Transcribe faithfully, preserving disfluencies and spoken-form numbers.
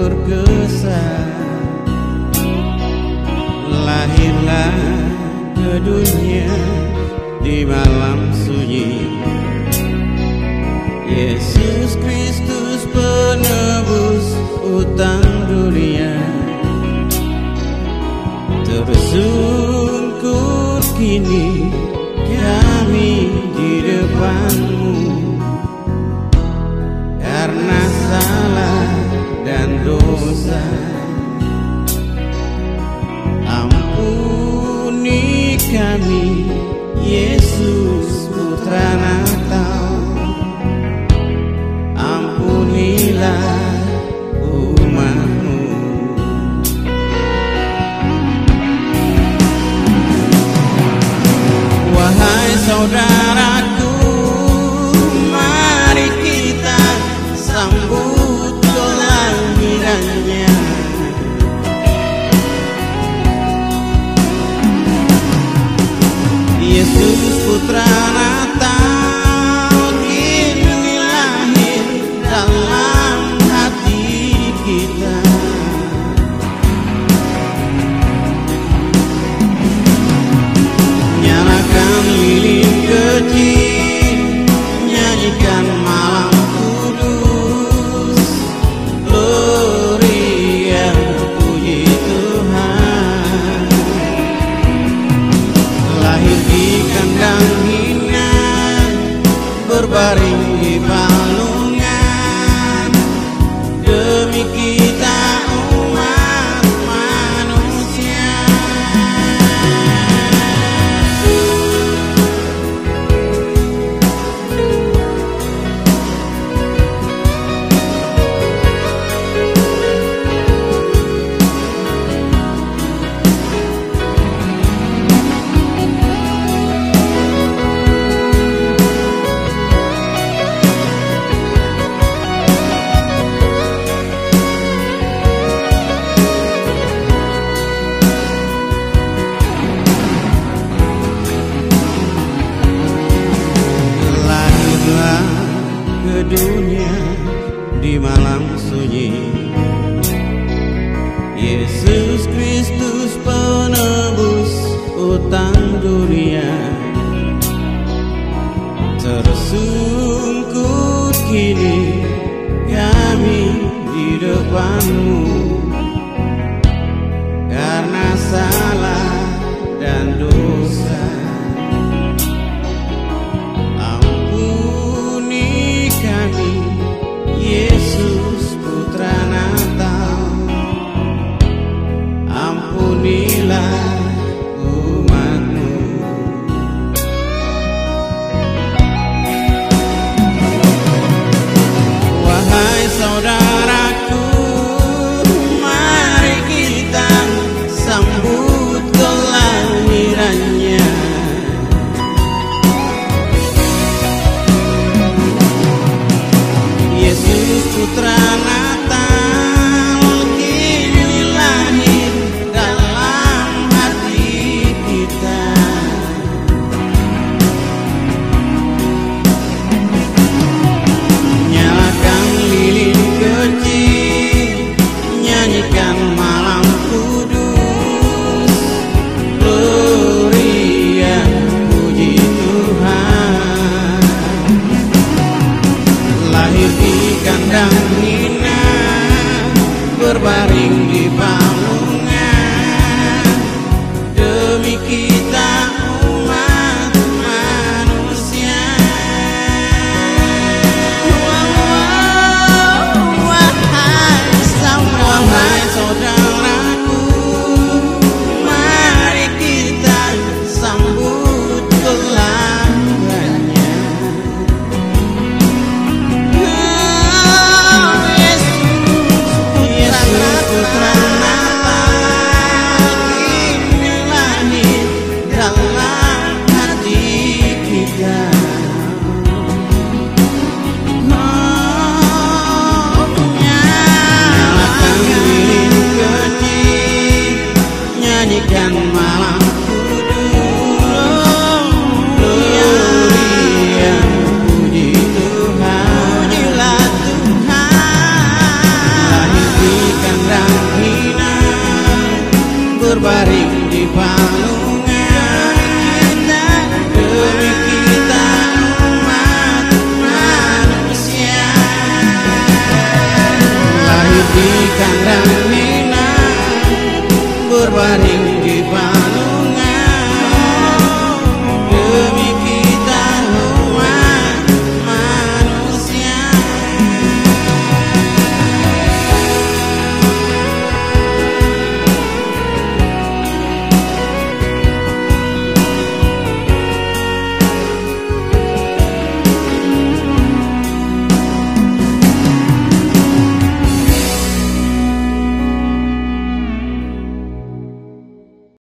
tergesa, lahirlah ke dunia di malam sunyi. Yesus Kristus penebus utang dunia, tersungkur kini kami di depan-Mu karena salah dan dosa. Ampuni kami, Yesus Putra Natal. Ampunilah umat-Mu. Wahai saudaraku, mari kita sambut kelahirannya. Yesus Putra Natal kini lahir dalam hati kita. Nyalakan lilin kecil, nyanyikan malam kudus, gloria puji Tuhan. Lahir di kandang hina, berbaring di palungan, demi kita umat manusia. Ke dunia di malam sunyi, Yesus Kristus penebus utang dunia, tersungkur kini kami di depan-Mu karena salah dan dosa. Yesus Putra Natal, ampunilah umat-Mu. Wahai saudaraku, mari kita sambut kelahirannya. Yesus Putra Natal kini lahir dalam hati kita. Nyalakan lilin kecil, nyanyikan malam kudus, gloria puji Tuhan. Lahir di kandang hina, berbaring di palungan, demi kita umat manusia. Wahai saudaraku, mari kita sambut kelahirannya. Yesus Putra Natal. di kandang